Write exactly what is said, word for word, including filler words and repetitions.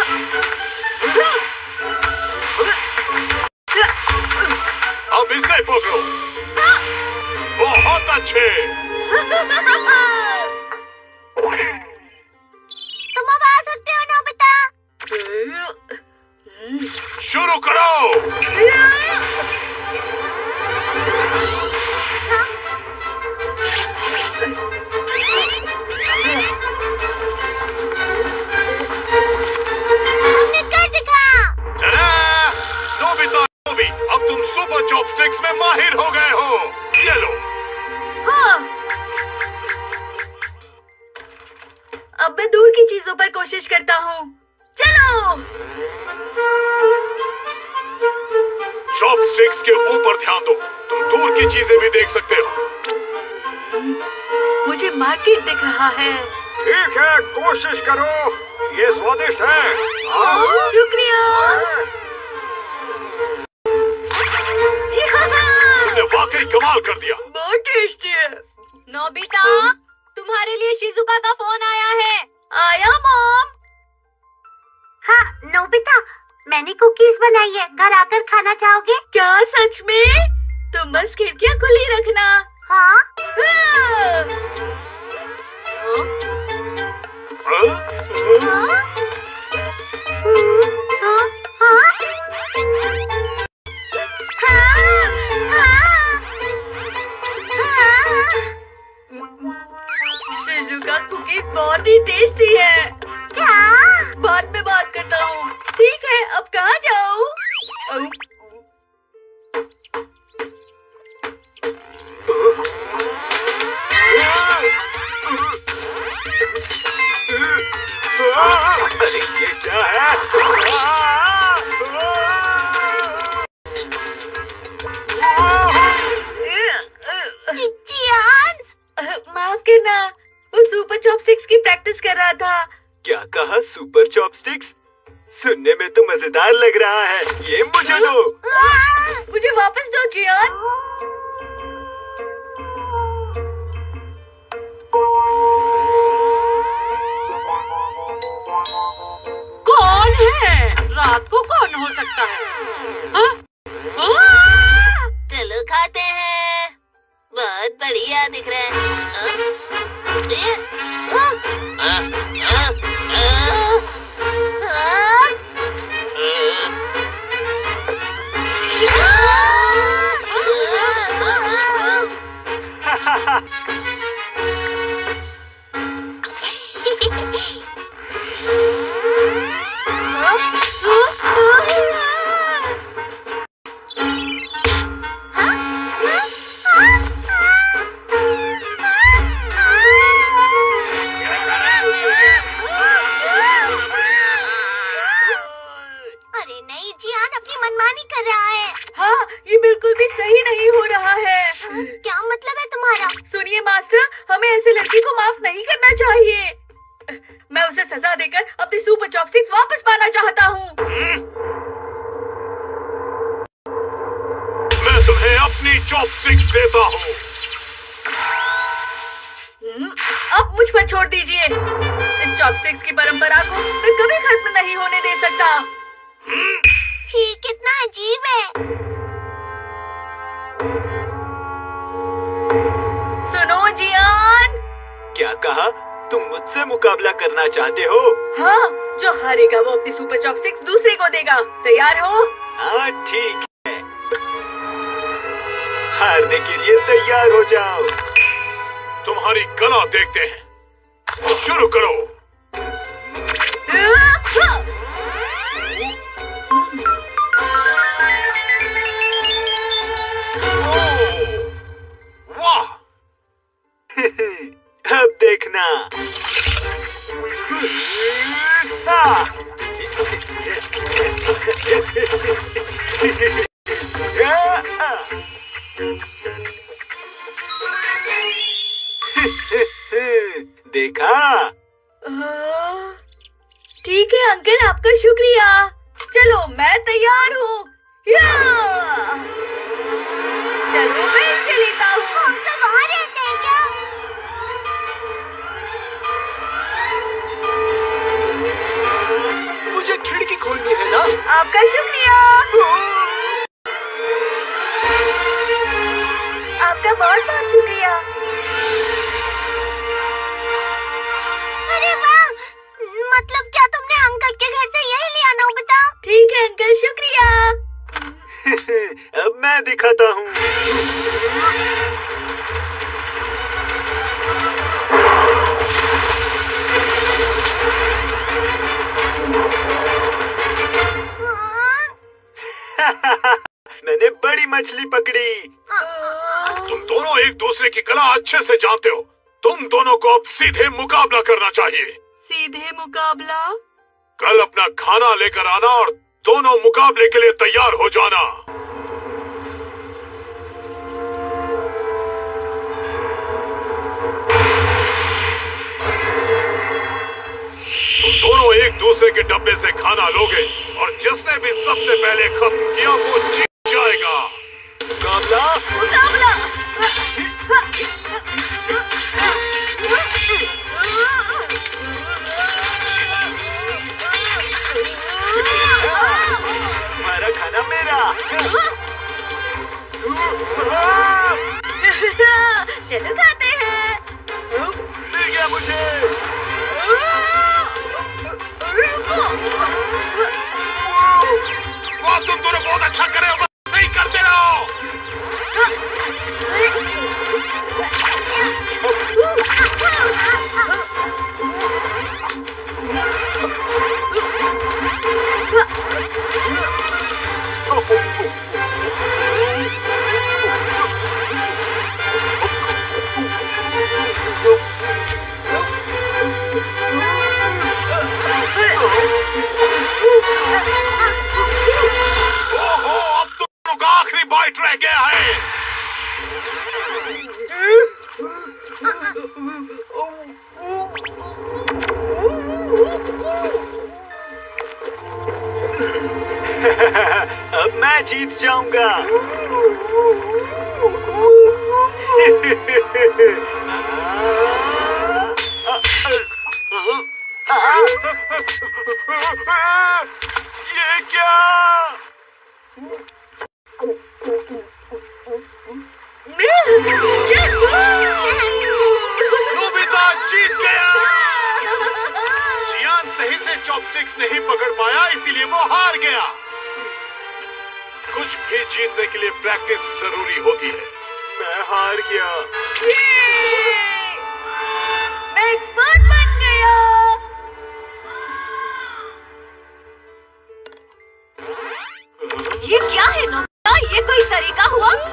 अब इसे पकड़ो। बहुत अच्छे। तुम अब आ सकते हो नोबिता। शुरू करो। तुमने कर दिखाया। चला। नोबिता नोबी, अब तुम सुपर चॉपस्टिक्स में माहिर हो गए हो। ये लो। हाँ। अब मैं दूर की चीजों पर कोशिश करता हूँ। चलो। चॉपस्टिक्स के ऊपर ध्यान दो, तुम दूर की चीजें भी देख सकते हो। मुझे मार्केट दिख रहा है। ठीक है, कोशिश करो, ये स्वादिष्ट है। शुक्रिया। तुमने वाकई कमाल कर दिया। बहुत टेस्टी है। नोबिता, तुम्हारे लिए शिजुका का फोन आया है। आया मॉम। हाँ नोबिता, मैंने कुकीज बनाई है, घर आकर खाना चाहोगे? क्या सच में? तुम बस खिड़कियाँ खुली रखना। हाँ। हाँ। हाँ? हाँ? हाँ? हाँ? शिजुका कुकीज बहुत ही टेस्टी है। क्या? बाद में बात करता हूँ। ठीक है, अब कहाँ जाऊँ? अरे ये क्या है? चिचियान, माफ करना, वो सुपर चॉपस्टिक्स की प्रैक्टिस कर रहा था। क्या कहा? Super chopsticks? सुनने में तो मजेदार लग रहा है। ये मुझे दो। मुझे वापस दो जियान। कौन है? रात को कौन हो सकता है? हाँ? चलो खाते हैं। बहुत बढ़िया दिख रहा है। ये? अरे नहीं जियान, अपनी मनमानी कर रहा है। हाँ, ये बिल्कुल भी सही नहीं हो रहा है। क्या मतलब है तुम्हारा? सुनिए मास्टर, हमें ऐसे लड़की को माफ नहीं करना चाहिए। मैं उसे सजा देकर अपनी सुपर चॉपस्टिक्स वापस पाना चाहता हूँ। मैं तुम्हें अपनी चॉपस्टिक्स देता हूँ। अब मुझ पर छोड़ दीजिए। इस चॉपस्टिक्स की परंपरा को मैं कभी खत्म नहीं होने दे सकता। ये कितना अजीब है। सुनो जियान। क्या कहा? तुम मुझसे मुकाबला करना चाहते हो? हाँ, जो हारेगा वो अपनी सुपर चॉपस्टिक्स दूसरे को देगा। तैयार हो? हाँ ठीक है, हारने के लिए तैयार हो जाओ। तुम्हारी कला देखते हैं। शुरू करो। वाह! अब देखना। देखा? ठीक है अंकल, आपका शुक्रिया। चलो मैं तैयार हूँ। चलो मैं इसे लेता हूँ। अंकल वहाँ रहते हैं क्या? मुझे मछली पकड़ी। तुम दोनों एक दूसरे की कला अच्छे से जानते हो। तुम दोनों को अब सीधे मुकाबला करना चाहिए। सीधे मुकाबला? कल अपना खाना लेकर आना और दोनों मुकाबले के लिए तैयार हो जाना। तुम दोनों एक दूसरे के डब्बे से खाना लोगे और जिसने भी सबसे पहले खत्म किया वो जीत जाएगा। मुकाबला? मुकाबला! तुम्हारा खाना मेरा। चलो खाते हैं। मिल गया मुझे। वाह, तुम दोनों बहुत अच्छा कर रहे हो। बस सही करते रहो। ओहो, अब तुम दोनों का आखिरी बाइट रह गया है। अब मैं जीत जाऊंगा। ये क्या? नोबिता जीत गया। जियान सही से चॉपस्टिक्स नहीं पकड़ पाया, इसीलिए वो हार गया। कुछ भी जीतने के लिए प्रैक्टिस जरूरी होती है। मैं हार गया। मैं एक्सपर्ट बन गया। ये क्या है नोबिता? ये कोई तरीका हुआ?